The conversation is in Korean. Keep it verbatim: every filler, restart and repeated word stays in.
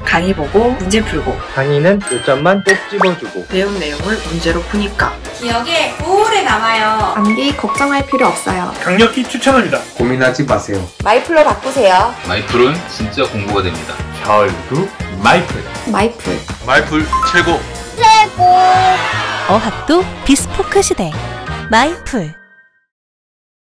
강의 보고 문제 풀고, 강의는 요점만 꼭 집어주고, 배운 내용을 문제로 푸니까 기억에 오래 남아요. 암기 걱정할 필요 없어요. 강력히 추천합니다. 고민하지 마세요. 마이플로 바꾸세요. 마이플은 진짜 공부가 됩니다. 결국 마이플. 마이플. 마이플 최고. 어학도 비스포크 시대 마이플.